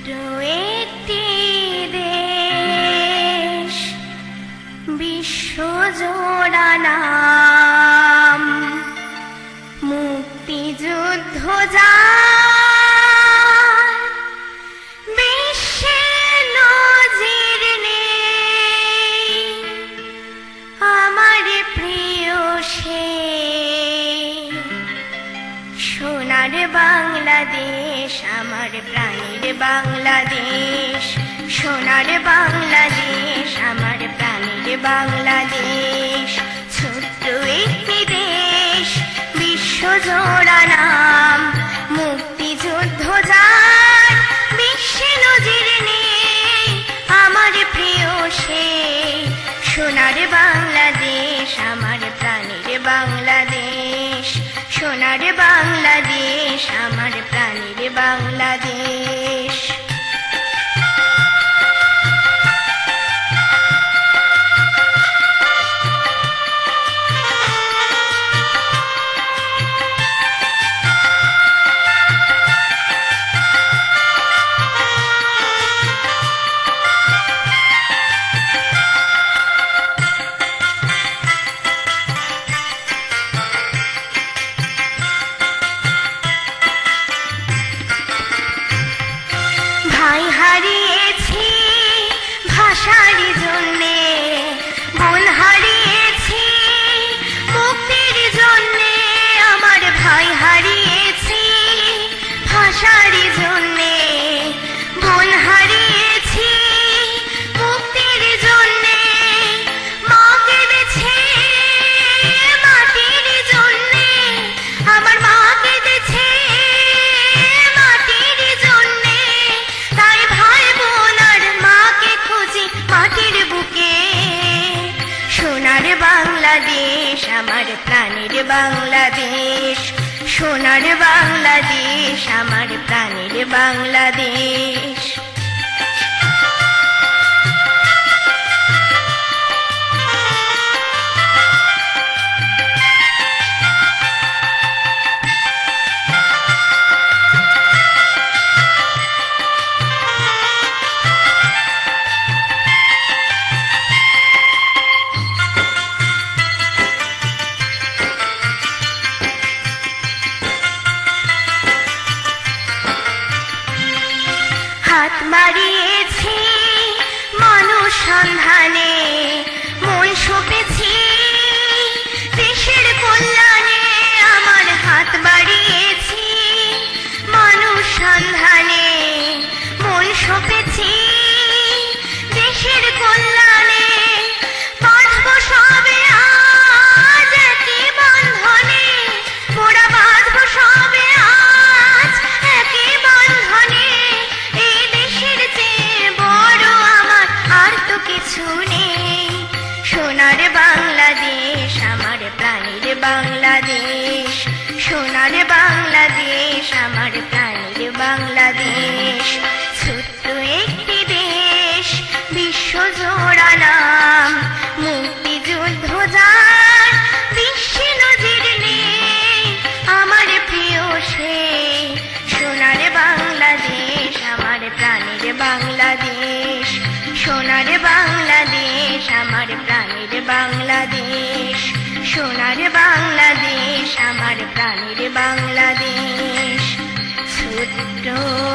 একটি দেশ, বিশ্বজোড়া নাম, মুক্তিযুদ্ধ যার, বিশ্বে নজির নেই। আমার প্রিয় সে সোনার বাংলাদেশ, আমার প্রাণের বাংলাদেশ, সোনার বাংলাদেশ, আমার প্রাণের বাংলাদেশ। ছোট্ট একটি দেশ, বিশ্বজোড়া নাম, মুক্তিযুদ্ধ যার, বিশ্বে নজির নেই। আমার প্রিয় সে সোনার বাংলাদেশ, আমার প্রাণের বাংলাদেশ, সোনার বাংলাদেশ, আমার প্রাণের বাংলাদেশ। ভাই হারিয়েছি ভাষার জন্যে, বোন হারিয়েছি মুক্তির জন্যে। আমার ভাই হারিয়েছি ভাষার জন্যে, বোন হারিয়েছি মুক্তির জন্যে। মা কেঁদেছে মাটির জন্যে, আমার মা কেঁদেছে মাটির জন্যে। তাই ভাই বোন আর মাকে খুঁজি মাটির বুকে। সোনার বাংলাদেশ, আমার প্রাণের বাংলাদেশ, সোনার বাংলাদেশ, আমার প্রাণের বাংলাদেশ। হাত বাড়িয়েছি মানুষ সন্ধানে, মন সঁপেছি দেশের কল্যাণে। আমার হাত বাড়িয়েছি মানুষ সন্ধানে, মন সঁপেছি দেশের কল্যাণে। বাঁধব সবে আজ একই বন্ধনে, মোরা বাঁধব সবে আজ একই বন্ধনে। এই দেশের চেয়ে বড় আমার আর তো কিছু নেই। সোনার বাংলাদেশ, আমার প্রাণের বাংলাদেশ, সোনার বাংলাদেশ, আমার প্রাণের বাংলাদেশ। ছোট্ট একটি দেশ, বিশ্বজোড়া নাম, মুক্তিযুদ্ধ যার, বিশ্বে নজির নেই। আমার প্রিয় সে সোনার বাংলাদেশ, আমার প্রাণের বাংলাদেশ, সোনার বাংলাদেশ, আমার প্রাণের বাংলাদেশ, সোনার বাংলাদেশ, আমার প্রাণের বাংলাদেশ। ছোট্ট